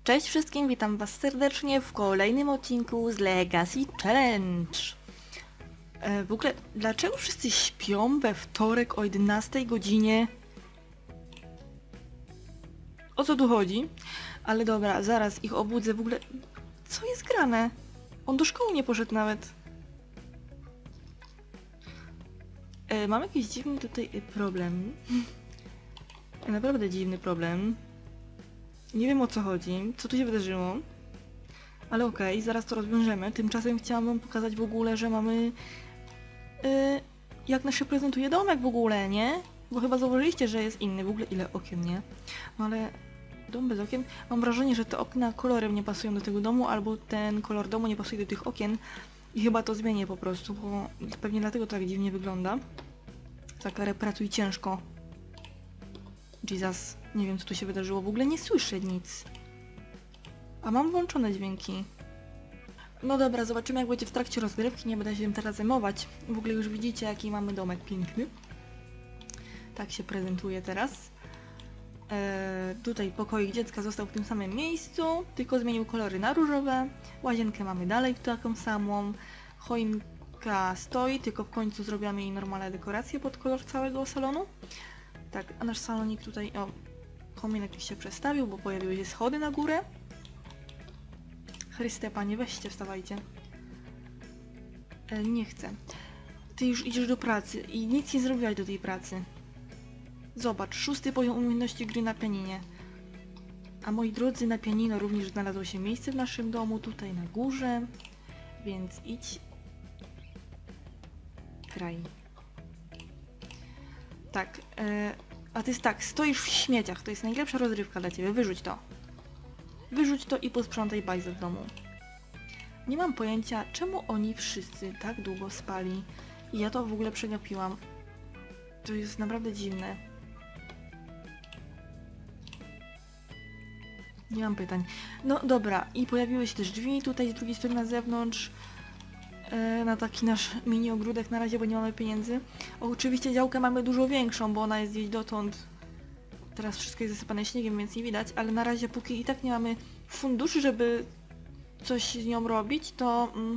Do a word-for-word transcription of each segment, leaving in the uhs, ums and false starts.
Cześć wszystkim, witam was serdecznie w kolejnym odcinku z Legacy Challenge. E, w ogóle, dlaczego wszyscy śpią we wtorek o jedenastej godzinie? O co tu chodzi? Ale dobra, zaraz ich obudzę. W ogóle, co jest grane? On do szkoły nie poszedł nawet. E, mam jakiś dziwny tutaj problem. Naprawdę dziwny problem. Nie wiem o co chodzi, co tu się wydarzyło. Ale okej, okay, zaraz to rozwiążemy. Tymczasem chciałam wam pokazać w ogóle, że mamy... Yy, jak nas się prezentuje domek w ogóle, nie? Bo chyba zauważyliście, że jest inny. W ogóle ile okien, nie? No ale... Dom bez okien? Mam wrażenie, że te okna kolorem nie pasują do tego domu, albo ten kolor domu nie pasuje do tych okien. I chyba to zmienię po prostu, bo pewnie dlatego tak dziwnie wygląda. Tak, pracuj ciężko. Jesus, nie wiem co tu się wydarzyło, w ogóle nie słyszę nic. A mam włączone dźwięki. No dobra, zobaczymy jak będzie w trakcie rozgrywki, nie będę się tym teraz zajmować. W ogóle już widzicie jaki mamy domek piękny. Tak się prezentuje teraz. Eee, tutaj pokoik dziecka został w tym samym miejscu, tylko zmienił kolory na różowe. Łazienkę mamy dalej w taką samą. Choinka stoi, tylko w końcu zrobimy jej normalne dekoracje pod kolor całego salonu. Tak, a nasz salonik tutaj, o, kominek się przestawił, bo pojawiły się schody na górę. Chryste, panie, weźcie, wstawajcie. E, nie chcę. Ty już idziesz do pracy i nic nie zrobiłaś do tej pracy. Zobacz, szósty poziom umiejętności gry na pianinie. A moi drodzy, na pianino również znalazło się miejsce w naszym domu, tutaj na górze. Więc idź... Graj. Tak, e, a ty jest tak, stoisz w śmieciach, to jest najlepsza rozrywka dla ciebie, wyrzuć to. Wyrzuć to i posprzątaj bajzę w domu. Nie mam pojęcia, czemu oni wszyscy tak długo spali i ja to w ogóle przegapiłam. To jest naprawdę dziwne. Nie mam pytań. No dobra, i pojawiły się też drzwi tutaj z drugiej strony na zewnątrz. Na taki nasz mini ogródek na razie, bo nie mamy pieniędzy. O, oczywiście działkę mamy dużo większą, bo ona jest gdzieś dotąd. Teraz wszystko jest zasypane śniegiem, więc nie widać, ale na razie póki i tak nie mamy funduszy, żeby coś z nią robić, to... Mm,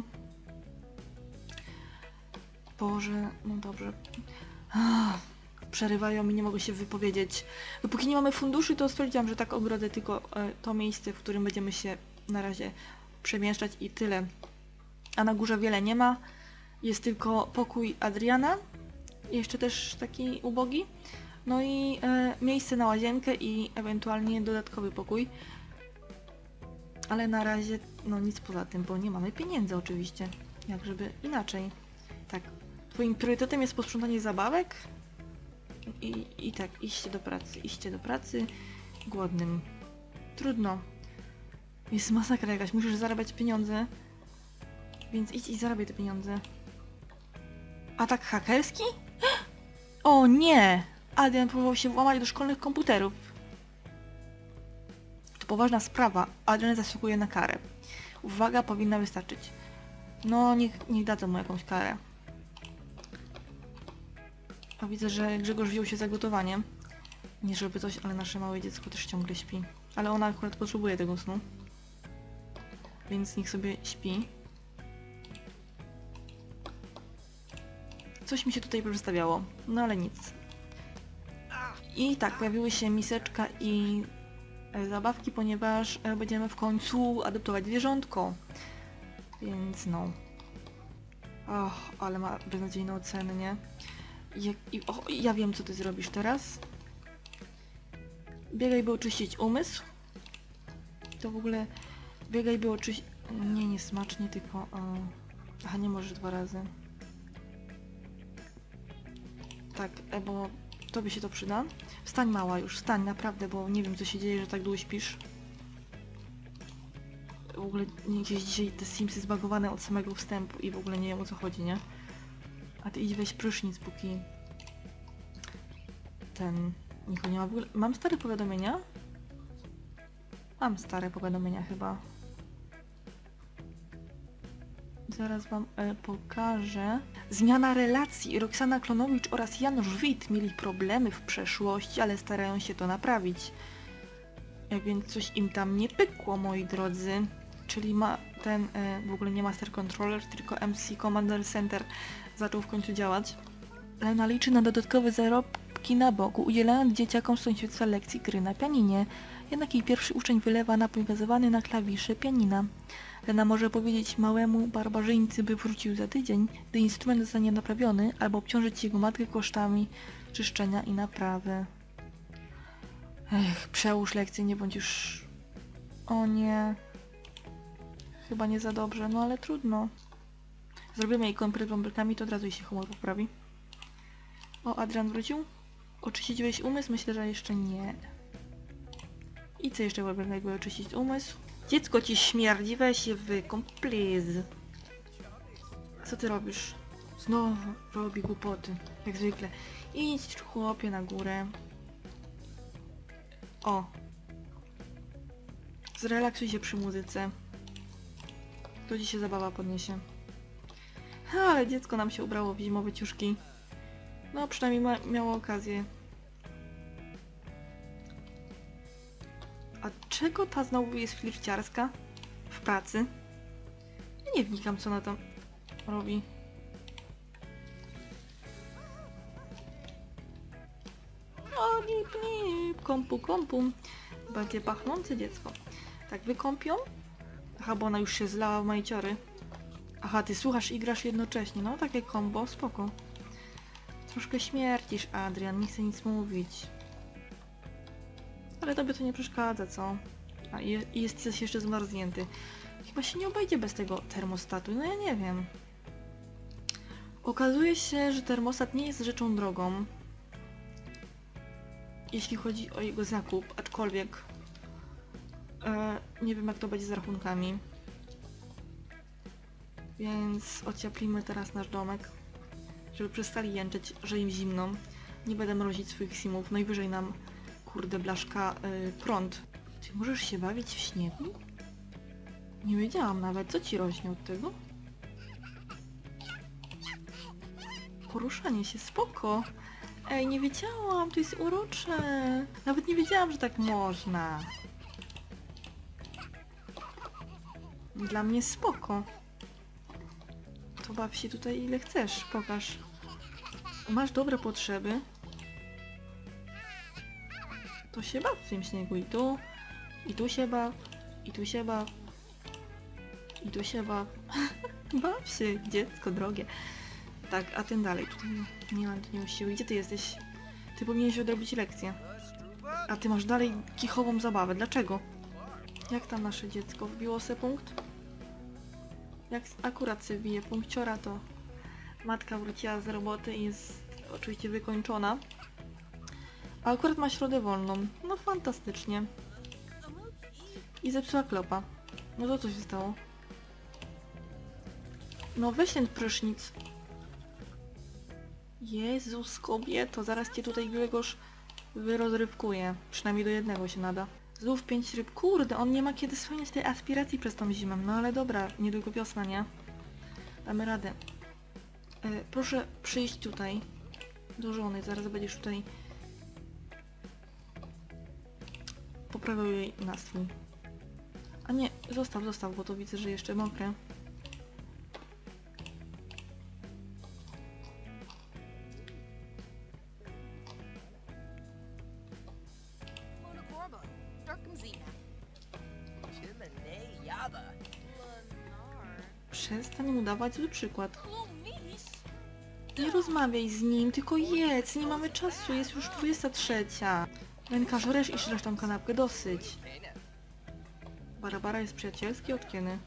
Boże, no dobrze. Ach, przerywają mi, nie mogę się wypowiedzieć. Dopóki nie mamy funduszy, to stwierdziłam, że tak ogrodzę tylko e, to miejsce, w którym będziemy się na razie przemieszczać i tyle. A na górze wiele nie ma. Jest tylko pokój Adriana. Jeszcze też taki ubogi. No i e, miejsce na łazienkę i ewentualnie dodatkowy pokój. Ale na razie no nic poza tym, bo nie mamy pieniędzy oczywiście. Jak żeby inaczej. Tak. Twoim priorytetem jest posprzątanie zabawek. I, i tak, iście do pracy. Iście do pracy. Głodnym. Trudno. Jest masakra jakaś. Musisz zarabiać pieniądze. Więc idź i zarabiaj te pieniądze. Atak hakerski? O nie! Adrian próbował się włamać do szkolnych komputerów. To poważna sprawa. Adrian zasługuje na karę. Uwaga, powinna wystarczyć. No, niech, niech dadzą mu jakąś karę. A widzę, że Grzegorz wziął się za gotowanie. Nie żeby coś, ale nasze małe dziecko też ciągle śpi. Ale ona akurat potrzebuje tego snu. Więc niech sobie śpi. Coś mi się tutaj przedstawiało, no ale nic. I tak, pojawiły się miseczka i e, zabawki, ponieważ e, będziemy w końcu adoptować zwierzątko. Więc no. Och, ale ma beznadziejne oceny, nie? Jak, i, oh, ja wiem co ty zrobisz teraz. Biegaj by oczyścić umysł. To w ogóle... Biegaj by oczyścić... Nie, nie smacznie, tylko... Uh... Aha, nie możesz dwa razy. Tak, bo tobie się to przyda. Wstań mała już, wstań naprawdę, bo nie wiem co się dzieje, że tak długo śpisz. W ogóle gdzieś dzisiaj te Simsy zbagowane od samego wstępu i w ogóle nie wiem o co chodzi, nie? A ty idź weź prysznic, póki... Ten... Nikogo nie ma w ogóle... Mam stare powiadomienia? Mam stare powiadomienia chyba. Zaraz wam e, pokażę. Zmiana relacji. Roxana Klonowicz oraz Janusz Wit mieli problemy w przeszłości, ale starają się to naprawić. E, więc coś im tam nie pykło, moi drodzy. Czyli ma ten, e, w ogóle nie Master Controller, tylko M C Commander Center zaczął w końcu działać. Lena liczy na dodatkowe zarobki na boku, udzielając dzieciakom sąsiedztwa lekcji gry na pianinie. Jednak jej pierwszy uczeń wylewa napój gazowany na klawisze pianina. Lena może powiedzieć małemu barbarzyńcy, by wrócił za tydzień, gdy instrument zostanie naprawiony, albo obciążyć jego matkę kosztami czyszczenia i naprawy. Ech, przełóż lekcję, nie bądź już... O nie... Chyba nie za dobrze, no ale trudno. Zrobimy jej kąpiel bąbelkami, to od razu jej się humor poprawi. O, Adrian wrócił? Oczyściłeś umysł? Myślę, że jeszcze nie. I co jeszcze robię, jakby oczyścić umysł? Dziecko ci śmierdzi, weź się wykąp, please. Co ty robisz? Znowu robi głupoty, jak zwykle. Idź, chłopie, na górę. O. Zrelaksuj się przy muzyce. To ci się zabawa podniesie. Ha, ale dziecko nam się ubrało w zimowe ciuszki. No, przynajmniej ma miało okazję. A czego ta znowu jest flirciarska? W pracy? Ja nie wnikam, co ona tam robi. O, nip, nip, kompu, kompu. Będzie pachnące dziecko. Tak, wykąpią? Aha, bo ona już się zlała w majciory. Aha, ty słuchasz i grasz jednocześnie. No, takie kombo, spoko. Troszkę śmierdzisz, Adrian, nie chcę nic mówić. Ale tobie to nie przeszkadza, co? A i jesteś jeszcze zmarznięty. Chyba się nie obejdzie bez tego termostatu, no ja nie wiem. Okazuje się, że termostat nie jest rzeczą drogą. Jeśli chodzi o jego zakup, aczkolwiek e, nie wiem, jak to będzie z rachunkami. Więc ocieplimy teraz nasz domek, żeby przestali jęczeć, że im zimno. Nie będę mrozić swoich simów, najwyżej nam, kurde blaszka, yy, prąd. Ty możesz się bawić w śniegu? Nie wiedziałam nawet, co ci rośnie od tego? Poruszanie się, spoko. Ej, nie wiedziałam, to jest urocze. Nawet nie wiedziałam, że tak można. Dla mnie spoko. To baw się tutaj ile chcesz, pokaż. Masz dobre potrzeby. To się baw w tym śniegu i tu, i tu się baw, i tu się baw, i tu się baw. Baw się, dziecko drogie. Tak, a ten dalej, tutaj nie mam, tu nie mam siły. Gdzie ty jesteś? Ty powinieneś odrobić lekcję. A ty masz dalej kichową zabawę, dlaczego? Jak tam nasze dziecko? Wbiło se punkt? Jak akurat sobie bije punkciora, to matka wróciła z roboty i jest oczywiście wykończona. A akurat ma środę wolną. No fantastycznie. I zepsuła klopa. No to co się stało? No weź ten prysznic. Jezus kobieto, zaraz cię tutaj Grzegorz wyrozrywkuje. Przynajmniej do jednego się nada. Znów pięć ryb. Kurde, on nie ma kiedy spełniać tej aspiracji przez tą zimę. No ale dobra, niedługo wiosna, nie? Damy radę. E, proszę przyjść tutaj do żony, zaraz będziesz tutaj poprawiał jej nastrój. A nie, zostaw, zostaw, bo to widzę, że jeszcze mokre. Przestań mu dawać zły przykład. Nie rozmawiaj z nim, tylko jedz, nie mamy czasu, jest już dwudziesta trzecia. Lenka, żresz i żresz tą kanapkę, dosyć. Barabara jest przyjacielski od kiedy?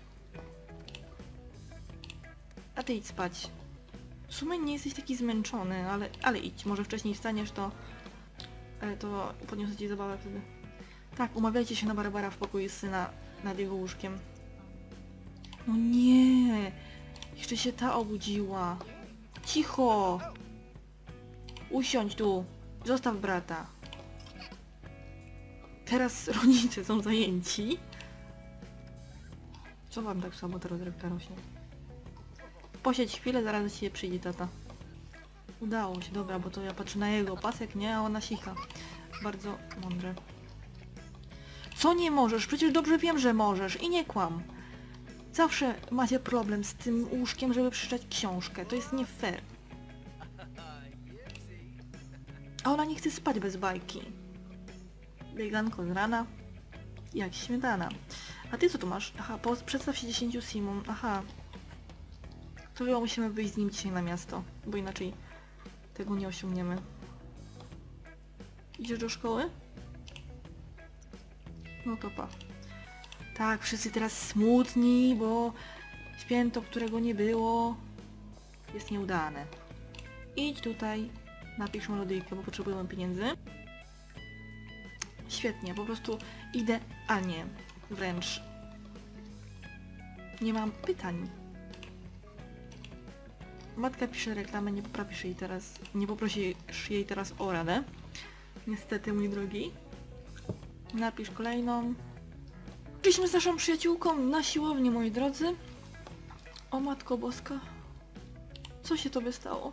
A ty idź spać. W sumie nie jesteś taki zmęczony, ale, ale idź, może wcześniej wstaniesz, to to podniosę ci zabawę wtedy. Tak, umawiajcie się na Barbara w pokoju syna nad jego łóżkiem. No nie! Jeszcze się ta obudziła. Cicho! Usiądź tu! Zostaw brata. Teraz rodzice są zajęci. Co wam tak słabo ta rozrywka rośnie? Posiedź chwilę, zaraz do ciebie przyjdzie tata. Udało się, dobra, bo to ja patrzę na jego pasek, nie? A ona sika. Bardzo mądre. Co nie możesz? Przecież dobrze wiem, że możesz i nie kłam. Zawsze macie problem z tym łóżkiem, żeby przeczytać książkę. To jest nie fair. A ona nie chce spać bez bajki. Bieganko z rana. Jak śmietana. A ty co tu masz? Aha, po, przedstaw się dziesięciu simom. Aha. To chyba musimy wyjść z nim dzisiaj na miasto, bo inaczej tego nie osiągniemy. Idziesz do szkoły? No to pa. Tak, wszyscy teraz smutni, bo święto, którego nie było, jest nieudane. Idź tutaj, napisz melodyjkę, bo potrzebujemy pieniędzy. Świetnie, po prostu idealnie. Wręcz. Nie mam pytań. Matka pisze reklamę, nie poprawisz jej teraz, nie poprosisz jej teraz o radę. Niestety, mój drogi. Napisz kolejną. Byliśmy z naszą przyjaciółką na siłowni, moi drodzy. O Matko Boska. Co się tobie stało?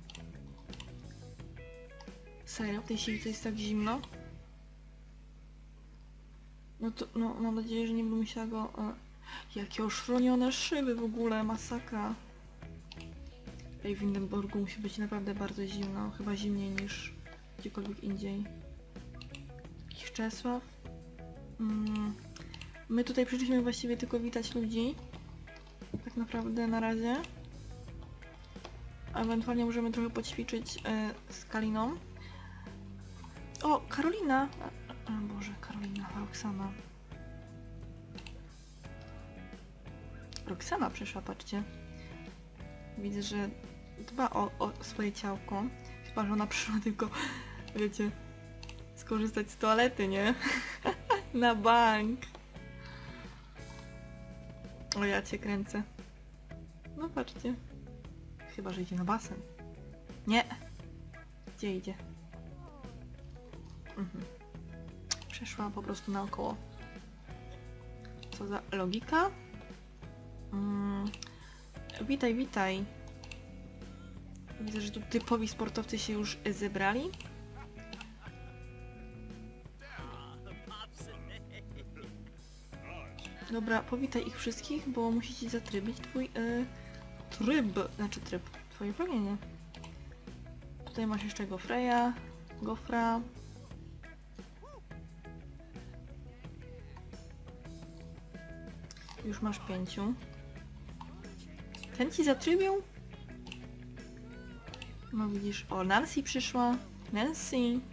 Serio, w tej siłce jest tak zimno? No to, no, mam nadzieję, że nie będę musiała go... E, jakie oszronione szyby w ogóle, masakra. Ej, w Hindenburgu musi być naprawdę bardzo zimno, chyba zimniej niż gdziekolwiek indziej. Jakiś Czesław. Mm. My tutaj przyszliśmy właściwie tylko witać ludzi. Tak naprawdę na razie. A ewentualnie możemy trochę poćwiczyć e, z Kaliną. O, Karolina! A, a, Boże, Karolina, Roxana. Roxana przyszła, patrzcie. Widzę, że dba o, o swoje ciałko. Chyba, że ona przyszła tylko, wiecie, skorzystać z toalety, nie? Na bank. O, ja cię kręcę. No patrzcie. Chyba, że idzie na basen. Nie. Gdzie idzie? Mhm. Przeszła po prostu naokoło. Co za logika? Mm. Witaj, witaj. Widzę, że tu typowi sportowcy się już zebrali. Dobra, powitaj ich wszystkich, bo musicie zatrybić twój yy, tryb, znaczy tryb, twoje pragnienie. Tutaj masz jeszcze Gofreya, Gofra. Już masz pięciu. Ten ci zatrybił? No widzisz, o, Nancy przyszła. Nancy.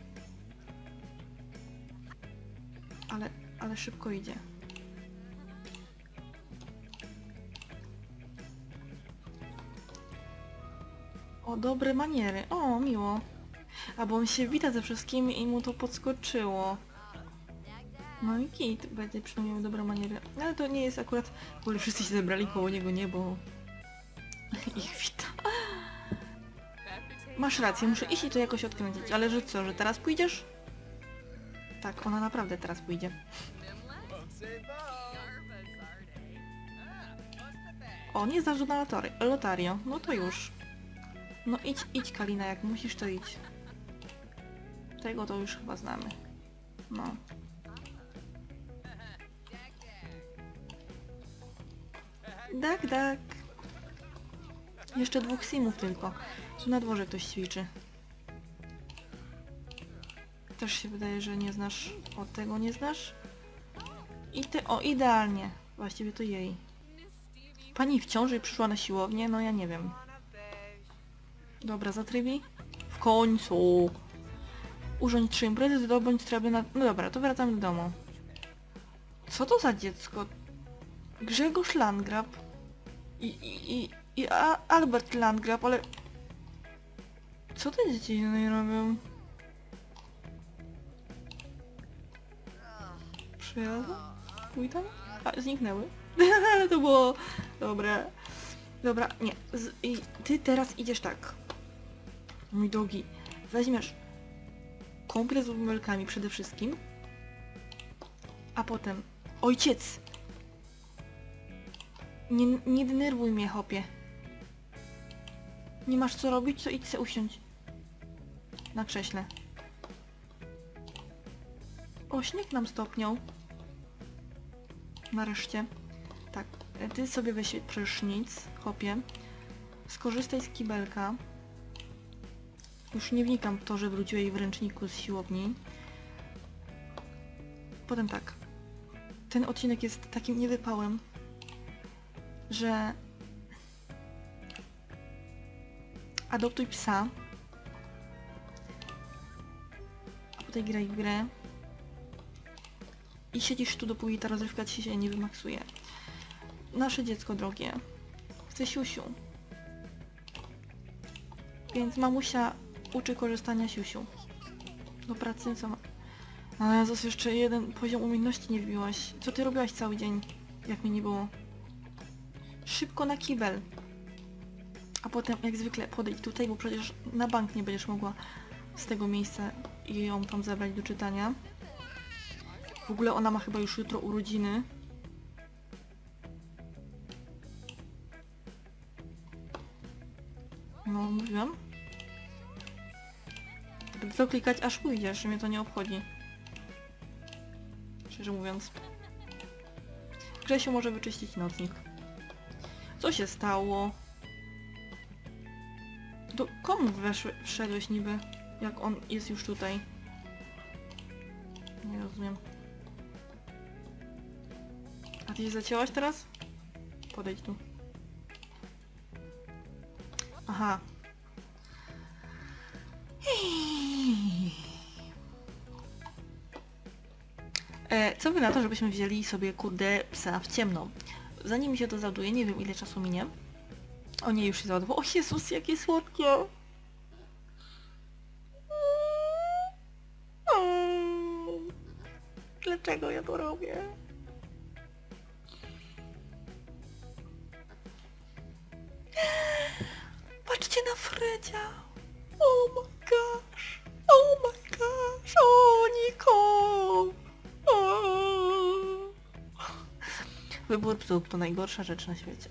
Ale, ale szybko idzie. O, dobre maniery. O, miło. A bo on się wita ze wszystkimi i mu to podskoczyło. No i kit, będzie przynajmniej miał dobre maniery. Ale to nie jest akurat... W ogóle wszyscy się zebrali koło niego, nie, bo... ich wita. Masz rację, muszę iść i to jakoś odkręcić. Ale że co, że teraz pójdziesz? Tak, ona naprawdę teraz pójdzie. O, nie zdarzył na lotario. No to już. No idź, idź Kalina, jak musisz to idź. Tego to już chyba znamy. No. Dak, dak. Jeszcze dwóch simów tylko. Tu na dworze ktoś ćwiczy. Też się wydaje, że nie znasz... O, tego nie znasz? I ty... O, idealnie. Właściwie to jej. Pani w ciąży przyszła na siłownię? No ja nie wiem. Dobra, zatrybi? W końcu! Urządź trzy imprezy, zdobądź traby na... No dobra, to wracamy do domu. Co to za dziecko? Grzegorz Landgraf. I... i... i, i A Albert Landgraf, ale... Co te dzieci tutaj robią? Przyjadą? Pój tam? A, zniknęły. Ale to było... Dobra. Dobra, nie. Z, i ty teraz idziesz tak. Mój drogi. Weźmiesz komplet z bąbelkami przede wszystkim. A potem... Ojciec! Nie, nie denerwuj mnie, chłopie. Nie masz co robić, to idź se usiądź. Na krześle. O, śnieg nam stopniał. nareszcie. Tak, ty sobie weź prysznic, chłopie. Skorzystaj z kibelka. Już nie wnikam w to, że wróciłeś w ręczniku z siłowni. Potem tak. Ten odcinek jest takim niewypałem, że adoptuj psa. A potem graj w grę. I siedzisz tu, dopóki ta rozrywka ci się nie wymaksuje. Nasze dziecko drogie chce siusiu. Więc mamusia uczy korzystania siusiu. Do pracy co ma... Ale Jezus, jeszcze jeden poziom umiejętności nie wbiłaś. Co ty robiłaś cały dzień, jak mnie nie było? Szybko na kibel. A potem jak zwykle podejdź tutaj, bo przecież na bank nie będziesz mogła z tego miejsca i ją tam zabrać do czytania. W ogóle ona ma chyba już jutro urodziny. No, mówiłam. Będę to klikać aż pójdziesz, mnie to nie obchodzi. Szczerze mówiąc. Grzesiu może wyczyścić nocnik. Co się stało? Do komu weszły, wszedłeś niby, jak on jest już tutaj? Nie rozumiem. A ty się zacięłaś teraz? Podejdź tu. Aha. E, co by na to, żebyśmy wzięli sobie, kurde, psa w ciemno? Zanim mi się to załaduje, nie wiem ile czasu minie. O nie, już się załadowało. O Jezus, jakie słodkie! Dlaczego ja to robię? Patrzcie na Fredzia! Oh my gosh! Oh my gosh! O, Niko! O. Wybór psów to najgorsza rzecz na świecie.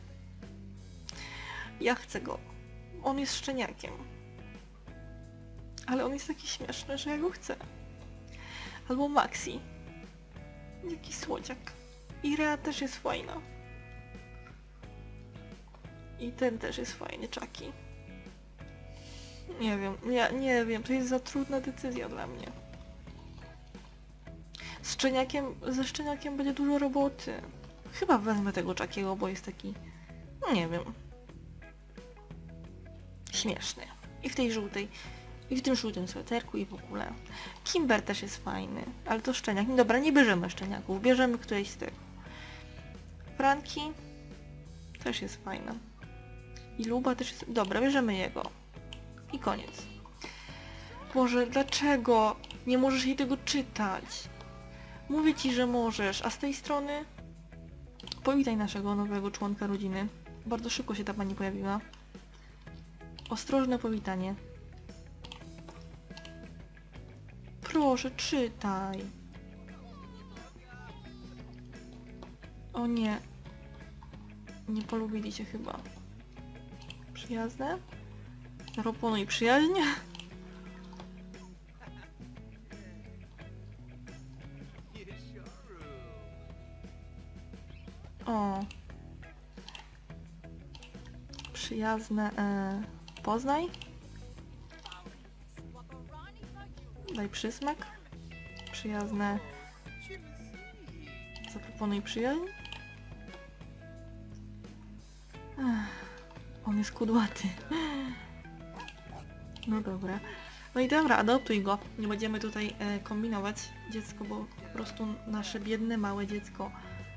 Ja chcę go. On jest szczeniakiem. Ale on jest taki śmieszny, że ja go chcę. Albo Maxi. Jaki słodziak. I Rea też jest fajna. I ten też jest fajny, Chucky. Nie wiem, ja nie wiem, to jest za trudna decyzja dla mnie. Z szczeniakiem, ze szczeniakiem będzie dużo roboty. Chyba wezmę tego Chuckiego, bo jest taki... nie wiem. Śmieszny. I w tej żółtej, i w tym żółtym sweterku i w ogóle. Kimber też jest fajny, ale to szczeniak. No dobra, nie bierzemy szczeniaków, bierzemy którejś z tych. Franki też jest fajna. I Luba też jest... dobra, bierzemy jego. I koniec. Boże, dlaczego nie możesz jej tego czytać? Mówię ci, że możesz, a z tej strony... Powitaj naszego nowego członka rodziny. Bardzo szybko się ta pani pojawiła. Ostrożne powitanie. Proszę, czytaj. O nie. Nie polubili cię chyba. Przyjazne? Proponuj przyjaźń? O. Przyjazne... E, poznaj? Daj przysmak. Przyjazne... Zaproponuj przyjaźń. Ech, on jest kudłaty. No dobra. No i dobra, adoptuj go. Nie będziemy tutaj e, kombinować. Dziecko, bo po prostu nasze biedne, małe dziecko.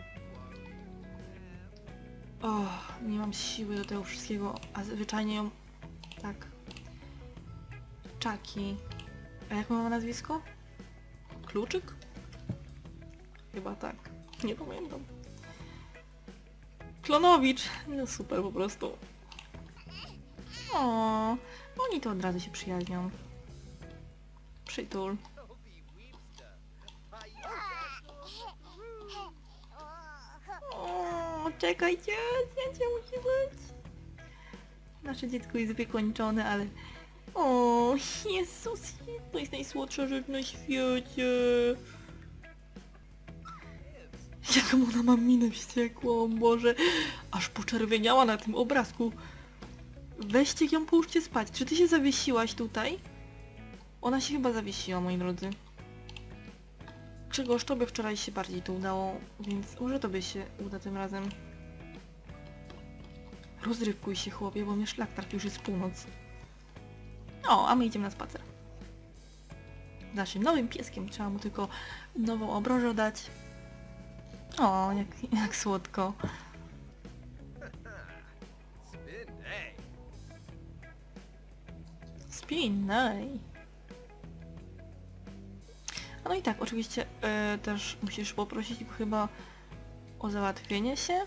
O, nie mam siły do tego wszystkiego, a zwyczajnie ją... tak. Chucky. A jak ma nazwisko? Kluczyk? Chyba tak. Nie pamiętam. Klonowicz! No super po prostu. O, oni to od razu się przyjaźnią. Przytul. O, czekajcie, zdjęcie musi być. Nasze dziecko jest wykończone, ale... O, Jezus, to jest najsłodsza rzecz na świecie. jaką ona ma minę wściekłą, Boże. Aż poczerwieniała na tym obrazku. Weźcie ją, połóżcie spać. Czy ty się zawiesiłaś tutaj? Ona się chyba zawiesiła, moi drodzy. Czegoż tobie wczoraj się bardziej to udało, więc może tobie się uda tym razem. Rozrywkuj się, chłopie, bo mnie szlak trafi, już jest północ. O, a my idziemy na spacer. Z naszym nowym pieskiem. Trzeba mu tylko nową obrożę dać. O, jak, jak słodko. Spinaj. No i tak, oczywiście yy, też musisz poprosić go chyba o załatwienie się.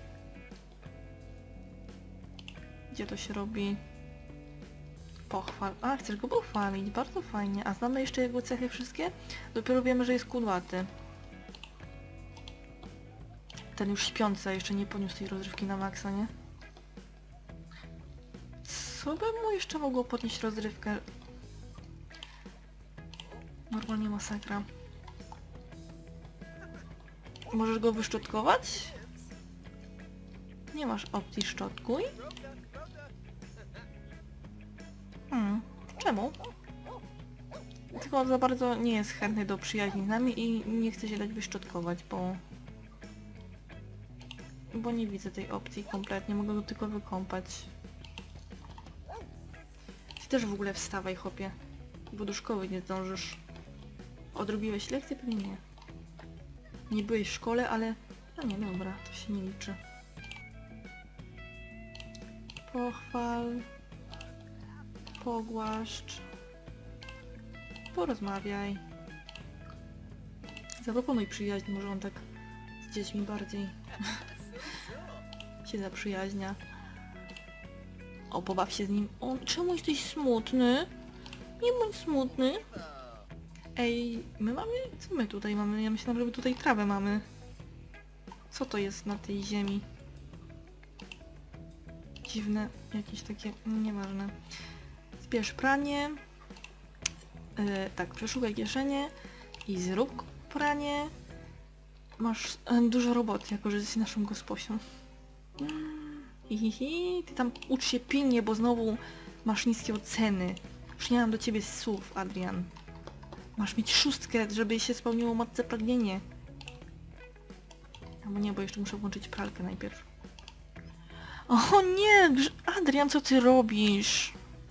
Gdzie to się robi? Pochwal. A, chcesz go pochwalić, bardzo fajnie. A znamy jeszcze jego cechy wszystkie? Dopiero wiemy, że jest kudłaty. Ten już śpiący, a jeszcze nie poniósł tej rozrywki na maksa, nie? Co by mu jeszcze mogło podnieść rozrywkę? Normalnie masakra. Możesz go wyszczotkować? Nie masz opcji szczotkuj? Hmm, czemu? Tylko za bardzo nie jest chętny do przyjaźni z nami i nie chce się dać wyszczotkować, bo... Bo nie widzę tej opcji kompletnie, mogę go tylko wykąpać. Ty też w ogóle wstawaj, chłopie, bo do szkoły nie zdążysz. Odrobiłeś lekcję? Pewnie nie. Nie byłeś w szkole, ale... No nie, dobra, to się nie liczy. Pochwal. Pogłaszcz. Porozmawiaj. Zaproponuj przyjaźń, może on tak z dziećmi bardziej się zaprzyjaźnia. O, pobaw się z nim. O, czemu jesteś smutny? Nie bądź smutny. Ej, my mamy... Co my tutaj mamy? Ja myślałam, że my tutaj trawę mamy. Co to jest na tej ziemi? Dziwne, jakieś takie... Nieważne. Zbierz pranie. Yy, tak, przeszukaj kieszenie. I zrób pranie. Masz yy, dużo roboty, jako że jesteś naszą gosposią. Hihihi, ty tam ucz się pilnie, bo znowu masz niskie oceny. Już nie mam do ciebie słów, Adrian. Masz mieć szóstkę, żeby się spełniło matce pragnienie. Albo nie, bo jeszcze muszę włączyć pralkę najpierw. O nie! Adrian, co ty robisz?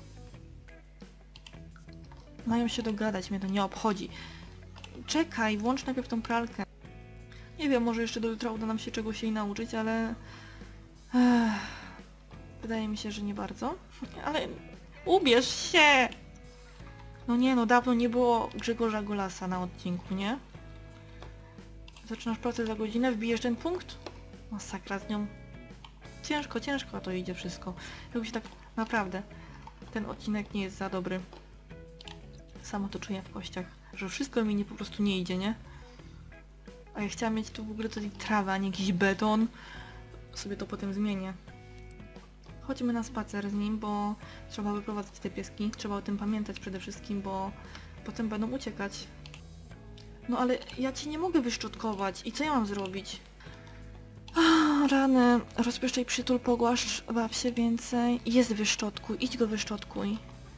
Mają się dogadać, mnie to nie obchodzi. Czekaj, włącz najpierw tą pralkę. Nie wiem, może jeszcze do jutra uda nam się czegoś jej nauczyć, ale... Ech, wydaje mi się, że nie bardzo. Ale... Ubierz się! No nie, no dawno nie było Grzegorza Golasa na odcinku, nie? Zaczynasz pracę za godzinę, wbijesz ten punkt? Masakra z nią. Ciężko, ciężko to idzie wszystko. Jakby się tak naprawdę... Ten odcinek nie jest za dobry. Samo to czuję w kościach, że wszystko mi nie, po prostu nie idzie, nie? A ja chciałam mieć tu w ogóle tutaj trawę, a nie jakiś beton. Sobie to potem zmienię. Chodźmy na spacer z nim, bo trzeba wyprowadzać te pieski. Trzeba o tym pamiętać przede wszystkim, bo potem będą uciekać. No ale ja ci nie mogę wyszczotkować. I co ja mam zrobić? Ah, rany. Rozpieszczaj, przytul, pogłaszcz, baw się więcej. Jest wyszczotkuj. Idź go wyszczotkuj.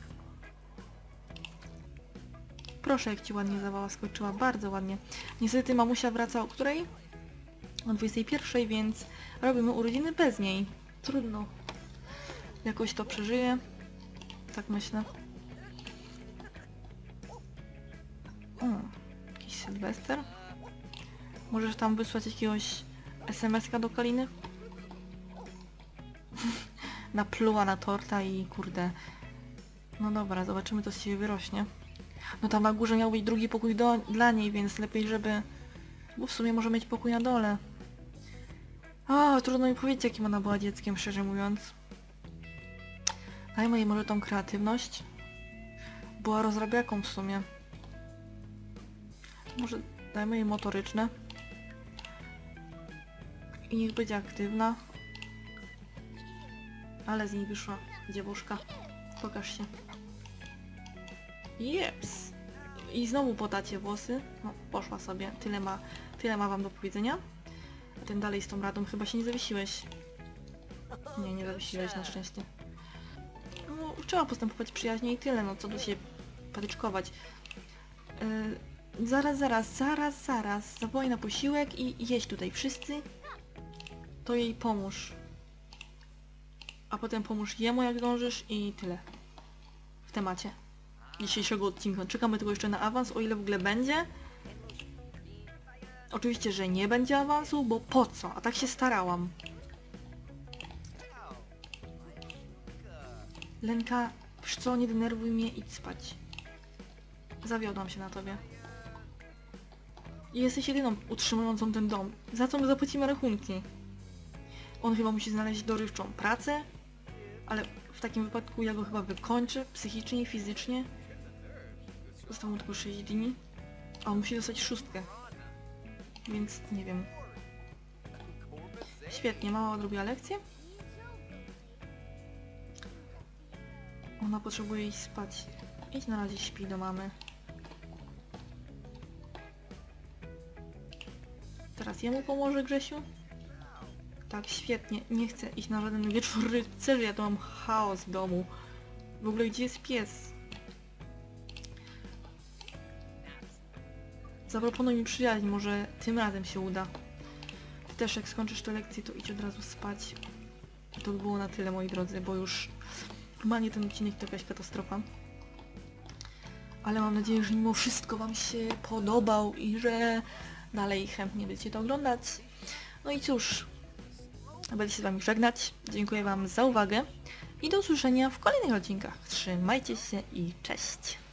Proszę, jak ci ładnie zabawa skończyła. Bardzo ładnie. Niestety mamusia wraca o której? O dwudziestej pierwszej, więc robimy urodziny bez niej. Trudno. Jakoś to przeżyję. Tak myślę. O, jakiś Sylwester. Możesz tam wysłać jakiegoś es em eska do Kaliny? Napluła na torta i kurde. No dobra, zobaczymy, co z siebie wyrośnie. No tam na górze miał być drugi pokój do, dla niej, więc lepiej, żeby... Bo w sumie może mieć pokój na dole. O, trudno mi powiedzieć, jakim ona była dzieckiem, szczerze mówiąc. Dajmy jej może tą kreatywność. Była rozrabiaką w sumie. Może dajmy jej motoryczne. I niech będzie aktywna. Ale z niej wyszła dziewuszka. Pokaż się. Jeps. I znowu po tacie włosy. No, poszła sobie. Tyle ma, tyle ma wam do powiedzenia. ten dalej z tą radą. Chyba się nie zawiesiłeś. Nie, nie zawiesiłeś na szczęście. No, trzeba postępować przyjaźnie i tyle, no co tu się patyczkować. Yy, zaraz, zaraz, zaraz, zaraz. Zawołaj na posiłek i jeść tutaj wszyscy. To jej pomóż. A potem pomóż jemu jak dążysz i tyle. W temacie dzisiejszego odcinka. Czekamy tylko jeszcze na awans, o ile w ogóle będzie. Oczywiście, że nie będzie awansu, bo po co? A tak się starałam. Lenka, wiesz co, nie denerwuj mnie, idź spać. Zawiodłam się na tobie. I jesteś jedyną utrzymującą ten dom. Za co my zapłacimy rachunki? On chyba musi znaleźć dorywczą pracę, ale w takim wypadku ja go chyba wykończę psychicznie i fizycznie. Zostało mu tylko sześć dni, a on musi dostać szóstkę. Więc nie wiem. Świetnie, mama odrobiła lekcję. Ona potrzebuje iść spać. Idź na razie śpi do mamy. Teraz jemu pomoże Grzesiu? Tak, świetnie. Nie chcę iść na żaden wieczór rycerzy, ja to mam chaos w domu. W ogóle gdzie jest pies? Zaproponuj mi przyjaźń, może tym razem się uda. Ty też jak skończysz tę lekcję, to idź od razu spać. To by było na tyle, moi drodzy, bo już normalnie ten odcinek to jakaś katastrofa. Ale mam nadzieję, że mimo wszystko wam się podobał i że dalej chętnie będziecie to oglądać. No i cóż, będę się z wami żegnać. Dziękuję wam za uwagę i do usłyszenia w kolejnych odcinkach. Trzymajcie się i cześć!